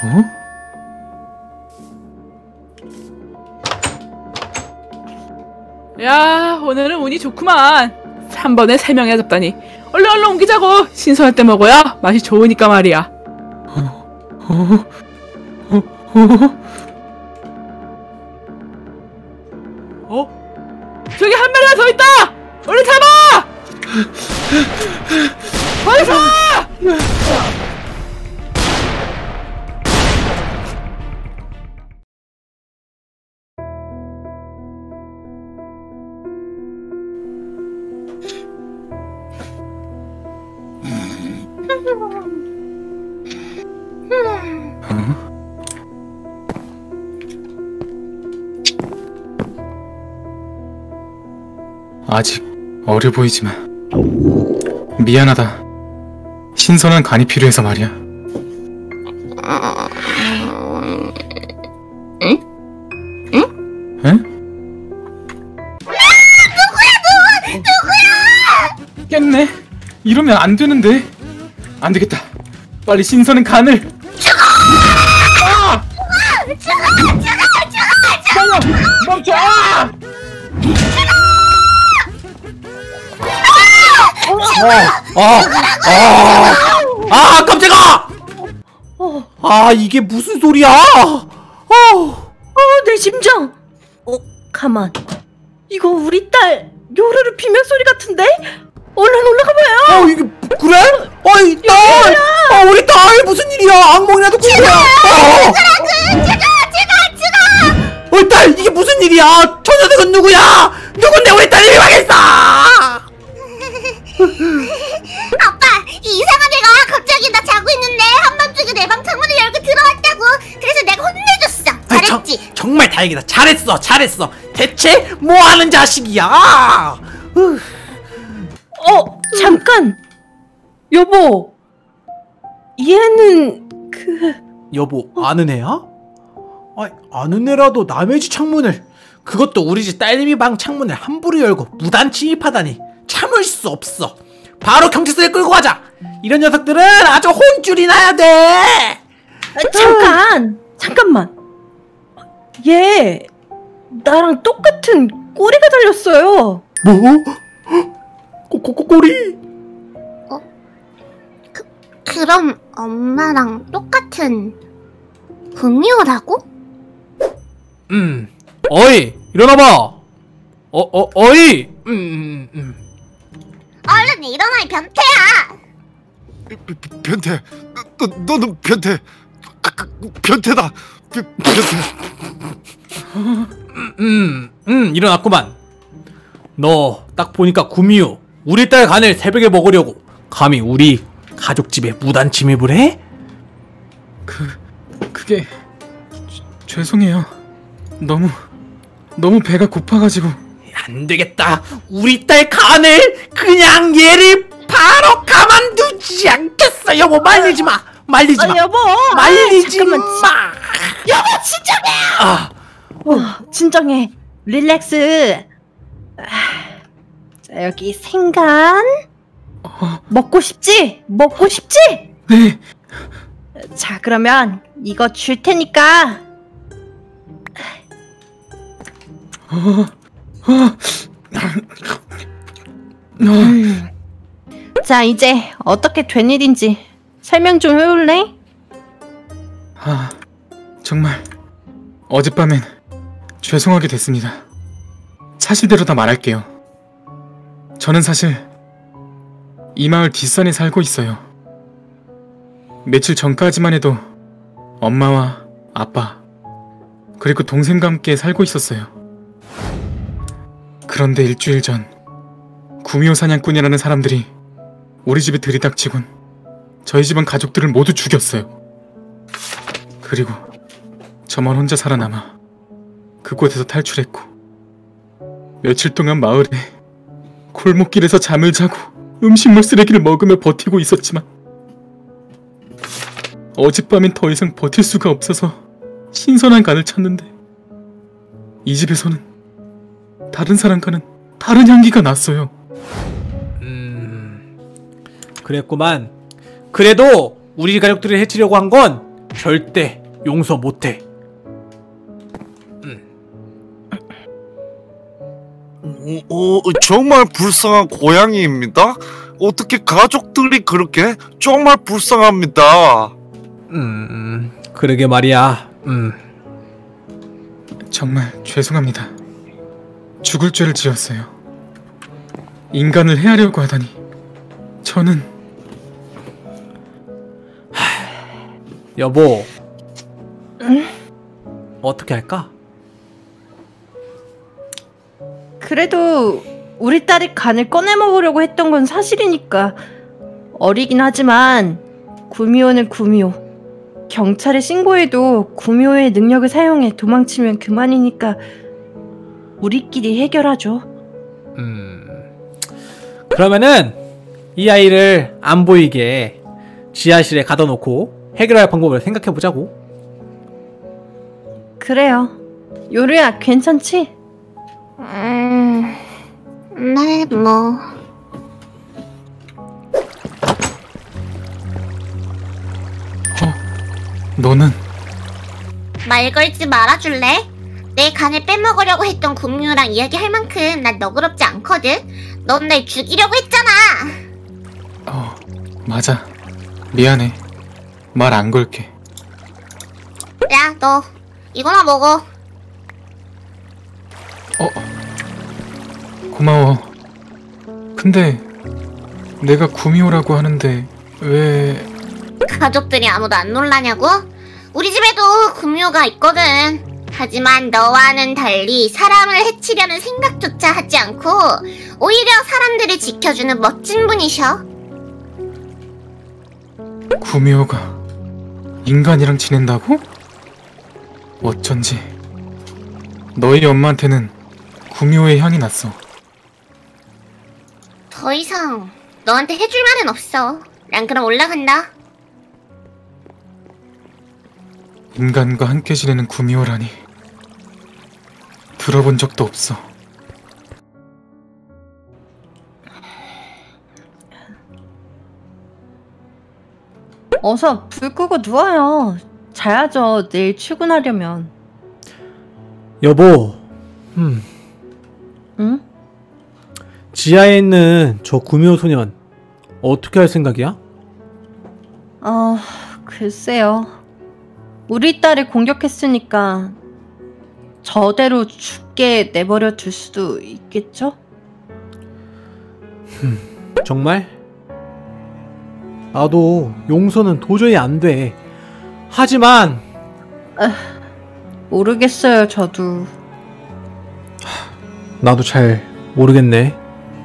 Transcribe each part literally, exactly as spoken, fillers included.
어? 야, 오늘은 운이 좋구만. 한 번에 세 명이나 잡다니. 얼른 얼른 옮기자고. 신선할 때 먹어야 맛이 좋으니까 말이야. 어? 어? 어? 어? 어? 저기 한 마리가 더 있다! 얼른 잡아! 어디서! 아직 어려 보이지만 미안하다. 신선한 간이 필요해서 말이야. 응? 응? 에? 누구야 너! 누구야! 깼네. 이러면 안 되는데. 안 되겠다. 빨리 신선한 간을. 죽어! 아! 죽어! 죽어! 죽어! 죽어! 멈춰! 아! 아, 아, 아, 깜짝아! 아, 이게 무슨 소리야? 어, 어, 내 심장! 어, 가만. 이거 우리 딸 요르르 비명소리 같은데? 얼른 올라가봐요! 어, 이게, 그래? 어이, 딸! 어, 우리 딸! 무슨 일이야? 악몽이라도 꾼 거야! 어! 죽어! 죽어! 죽어! 어이, 딸! 이게 무슨 일이야? 처녀들은 누구야? 누군데 우리 딸이 망했어! 아빠! 이 이상한 애가 갑자기 나 자고 있는데 한밤중에 내 방 창문을 열고 들어왔다고! 그래서 내가 혼내줬어! 잘했지? 아, 정, 정말 다행이다. 잘했어, 잘했어. 대체 뭐하는 자식이야? 으. 어, 잠깐! 여보! 얘는, 그... 여보, 아는 애야? 아, 아는 애라도 남의 집 창문을, 그것도 우리 집 딸내미 방 창문을 함부로 열고 무단 침입하다니 참을 수 없어. 바로 경찰서에 끌고 가자. 이런 녀석들은 아주 혼쭐이 나야 돼. 아, 잠깐! 잠깐만! 얘 나랑 똑같은 꼬리가 달렸어요. 뭐? 꼬꼬꼬 꼬리? 어? 그, 그럼 엄마랑 똑같은 구미호라고? 음, 어이, 일어나봐. 어, 어, 어이. 음, 음, 음. 얼른 일어나 이 변태야! 변태, 너, 너는 변태, 변태다, 변, 변태. 음, 음, 일어났구만. 너 딱 보니까 구미호, 우리 딸 간을 새벽에 먹으려고 감히 우리 가족 집에 무단 침입을 해? 그... 그게... 죄- 죄송해요. 너무... 너무 배가 고파가지고. 안 되겠다. 우리 딸 간을 그냥 얘를 바로 가만두지 않겠어. 여보, 말리지 마. 말리지 마. 아, 여보! 말리지 아, 잠깐만. 마. 여보, 진정해! 아, 어, 진정해. 릴렉스. 아, 자, 여기 생간. 어, 먹고 싶지? 먹고 싶지? 네. 자, 그러면 이거 줄 테니까. 어... 어... 음. 자, 이제 어떻게 된 일인지 설명 좀 해볼래? 아... 정말... 어젯밤엔 죄송하게 됐습니다. 사실대로 다 말할게요. 저는 사실 이 마을 뒷산에 살고 있어요. 며칠 전까지만 해도 엄마와 아빠 그리고 동생과 함께 살고 있었어요. 그런데 일주일 전 구미호 사냥꾼이라는 사람들이 우리 집에 들이닥치곤 저희 집안 가족들을 모두 죽였어요. 그리고 저만 혼자 살아남아 그곳에서 탈출했고 며칠 동안 마을에 골목길에서 잠을 자고 음식물 쓰레기를 먹으며 버티고 있었지만 어젯밤엔 더 이상 버틸 수가 없어서 신선한 간을 찾는데 이 집에서는 다른 사람과는 다른 향기가 났어요. 음, 그랬구만. 그래도 우리 가족들을 해치려고 한 건 절대 용서 못해. 어, 정말 불쌍한 고양이입니다. 어떻게 가족들이 그렇게 정말 불쌍합니다. 음, 그러게 말이야. 음. 정말 죄송합니다. 죽을 죄를 지었어요. 인간을 해하려고 하다니. 저는 여보. 응? 어떻게 할까? 그래도 우리 딸이 간을 꺼내 먹으려고 했던 건 사실이니까 어리긴 하지만 구미호는 구미호. 경찰에 신고해도 구미호의 능력을 사용해 도망치면 그만이니까 우리끼리 해결하죠. 음. 그러면은 이 아이를 안 보이게 지하실에 가둬놓고 해결할 방법을 생각해보자고. 그래요. 요루야, 괜찮지? 음... 네, 뭐... 너는 말 걸지 말아줄래? 내 간을 빼먹으려고 했던 구미호랑 이야기할 만큼 난 너그럽지 않거든? 넌 날 죽이려고 했잖아! 어 맞아. 미안해. 말 안 걸게. 야, 너 이거나 먹어. 어 고마워. 근데 내가 구미호라고 하는데 왜... 가족들이 아무도 안 놀라냐고? 우리 집에도 구미호가 있거든. 하지만 너와는 달리 사람을 해치려는 생각조차 하지 않고 오히려 사람들을 지켜주는 멋진 분이셔. 구미호가 인간이랑 지낸다고? 어쩐지 너희 엄마한테는 구미호의 향이 났어. 더 이상 너한테 해줄 말은 없어. 난 그럼 올라간다. 인간과 함께 지내는 구미호라니 들어본 적도 없어. 어서 불 끄고 누워요. 자야죠. 내일 출근하려면. 여보. 음. 응? 지하에 있는 저 구미호 소년 어떻게 할 생각이야? 아, 글쎄요. 우리 딸을 공격했으니까 저대로 죽게 내버려 둘 수도 있겠죠? 정말? 나도 용서는 도저히 안 돼. 하지만 모르겠어요, 저도. 나도 잘 모르겠네.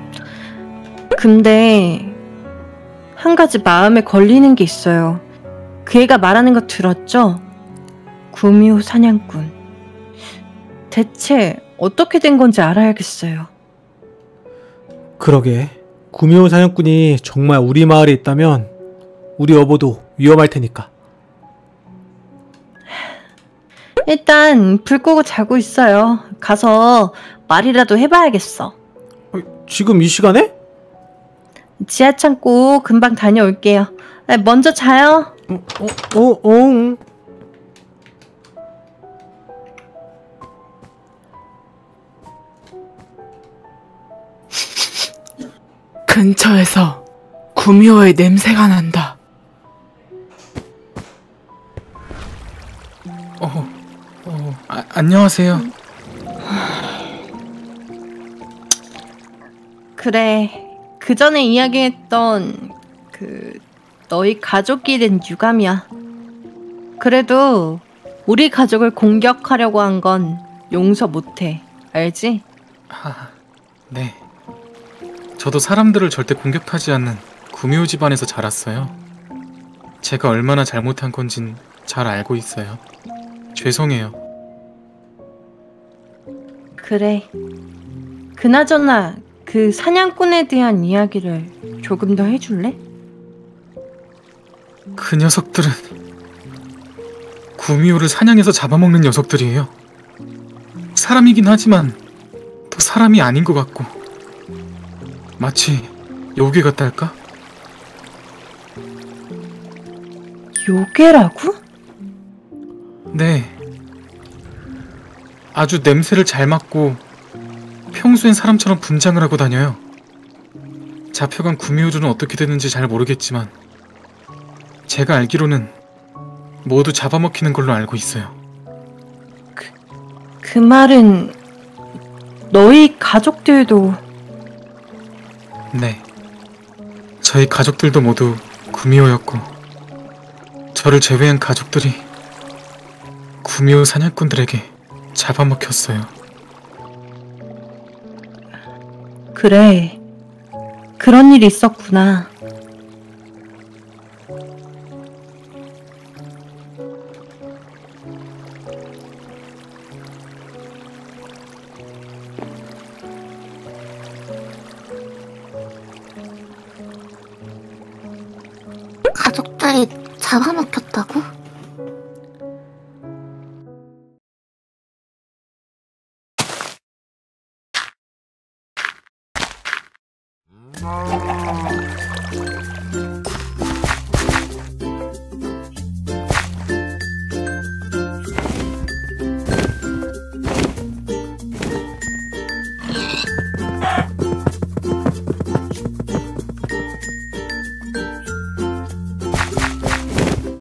근데 한 가지 마음에 걸리는 게 있어요. 그 애가 말하는 거 들었죠? 구미호 사냥꾼. 대체 어떻게 된 건지 알아야겠어요. 그러게. 구미호 사냥꾼이 정말 우리 마을에 있다면 우리 여보도 위험할 테니까. 일단 불 끄고 자고 있어요. 가서 말이라도 해봐야겠어. 지금 이 시간에? 지하 창고 금방 다녀올게요. 먼저 자요. 어, 어, 어, 어. 근처에서 구미호의 냄새가 난다. 어, 어 아, 안녕하세요. 그래. 그 전에 이야기했던 그 너희 가족이 된 유감이야. 그래도 우리 가족을 공격하려고 한 건 용서 못해. 알지? 아, 네. 저도 사람들을 절대 공격하지 않는 구미호 집안에서 자랐어요. 제가 얼마나 잘못한 건진 잘 알고 있어요. 죄송해요. 그래. 그나저나 그 사냥꾼에 대한 이야기를 조금 더 해줄래? 그 녀석들은 구미호를 사냥해서 잡아먹는 녀석들이에요. 사람이긴 하지만 또 사람이 아닌 것 같고 마치 요괴 같다 할까? 요괴라고? 네. 아주 냄새를 잘 맡고 평소엔 사람처럼 분장을 하고 다녀요. 잡혀간 구미호주는 어떻게 됐는지 잘 모르겠지만 제가 알기로는 모두 잡아먹히는 걸로 알고 있어요. 그 말은 너희 가족들도 네. 저희 가족들도 모두 구미호였고 저를 제외한 가족들이 구미호 사냥꾼들에게 잡아먹혔어요. 그래. 그런 일이 있었구나. 가족들이 잡아먹혔다고? 음.